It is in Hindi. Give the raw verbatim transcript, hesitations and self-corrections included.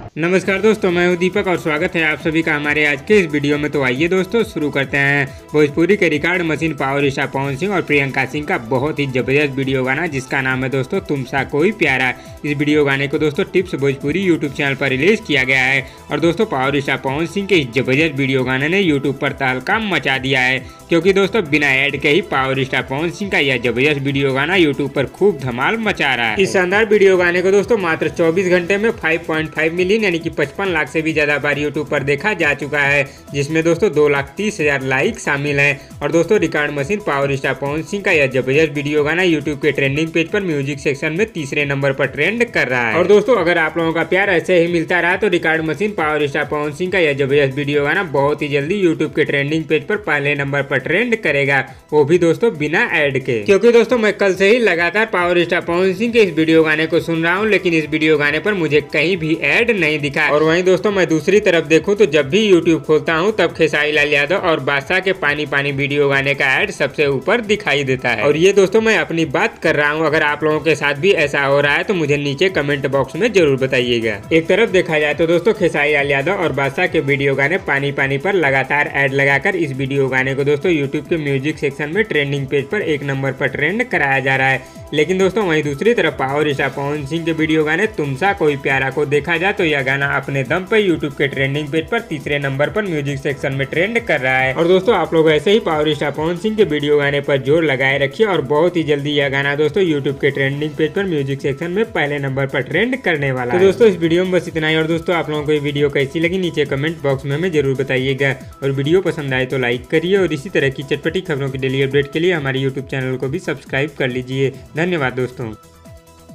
नमस्कार दोस्तों, मैं हूं दीपक और स्वागत है आप सभी का हमारे आज के इस वीडियो में। तो आइए दोस्तों शुरू करते हैं भोजपुरी के record machine power star Pawan Singh और प्रियंका सिंह का बहुत ही जबरदस्त वीडियो गाना जिसका नाम है दोस्तों तुम सा कोई प्यारा। इस वीडियो गाने को दोस्तों टिप्स भोजपुरी यूट्यूब चैनल पर रिलीज किया गया है और दोस्तों पावर स्टार पवन सिंह के इस जबरदस्त वीडियो गाने ने यूट्यूब पर तहलका मचा दिया है, क्योंकि दोस्तों बिना ऐड के ही पावर स्टार पवन सिंह का यह जबरदस्त वीडियो गाना यूट्यूब पर खूब धमाल मचा रहा है। इस शानदार वीडियो गाने को दोस्तों मात्र चौबीस घंटे में पाँच पॉइंट पाँच मिलियन यानी कि पचपन लाख से भी ज्यादा बार यूट्यूब पर देखा जा चुका है, जिसमें दोस्तों दो लाख तीस हजार लाइक शामिल हैं। और दोस्तों record machine power star Pawan Singh का यह जबरदस्त वीडियो गाना यूट्यूब के ट्रेंडिंग पेज पर म्यूजिक सेक्शन में तीसरे नंबर पर ट्रेंड कर रहा है। और दोस्तों अगर आप लोगों का प्यार ऐसे ही मिलता रहा तो record machine power star Pawan Singh का यह जबरदस्त वीडियो गाना बहुत ही जल्दी यूट्यूब के ट्रेंडिंग पेज पर पहले नंबर पर ट्रेंड करेगा, वो भी दोस्तों बिना ऐड के। क्योंकि दोस्तों मैं कल से ही लगातार पावर स्टार पवन सिंह के इस वीडियो गाने को सुन रहा हूँ, लेकिन इस वीडियो गाने पर मुझे कहीं भी ऐड नहीं दिखा। और वहीं दोस्तों मैं दूसरी तरफ देखूं तो जब भी यूट्यूब खोलता हूं तब खेसारी लाल यादव और बादशाह के पानी पानी वीडियो गाने का ऐड सबसे ऊपर दिखाई देता है। और ये दोस्तों मैं अपनी बात कर रहा हूं, अगर आप लोगों के साथ भी ऐसा हो रहा है तो मुझे नीचे कमेंट बॉक्स में जरूर बताइएगा। एक तरफ देखा जाए तो दोस्तों खेसारी लाल यादव और बादशाह के वीडियो गाने पानी पानी पर लगातार ऐड लगाकर इस वीडियो गाने को दोस्तों यूट्यूब के म्यूजिक सेक्शन में ट्रेंडिंग पेज पर एक नंबर पर ट्रेंड कराया जा रहा है। लेकिन दोस्तों वहीं दूसरी तरफ पावर स्टार पवन सिंह के वीडियो गाने तुम सा कोई प्यारा को देखा जाए तो यह गाना अपने दम पर यूट्यूब के ट्रेंडिंग पेज पर तीसरे नंबर पर म्यूजिक सेक्शन में ट्रेंड कर रहा है। और दोस्तों आप लोग ऐसे ही पावर स्टार पवन सिंह के वीडियो गाने पर जोर लगाए रखिए और बहुत ही जल्दी यह गाना दोस्तों यूट्यूब के ट्रेंडिंग पेज पर म्यूजिक सेक्शन में पहले नंबर पर ट्रेंड करने वाला है। तो दोस्तों इस वीडियो में बस इतना ही। और दोस्तों आप लोगों को ये वीडियो कैसी लगी नीचे कमेंट बॉक्स में हमें जरूर बताइएगा, और वीडियो पसंद आए तो लाइक करिए और इसी तरह की चटपटी खबरों की डेली अपडेट के लिए हमारे यूट्यूब चैनल को भी सब्सक्राइब कर लीजिए। धन्यवाद दोस्तों।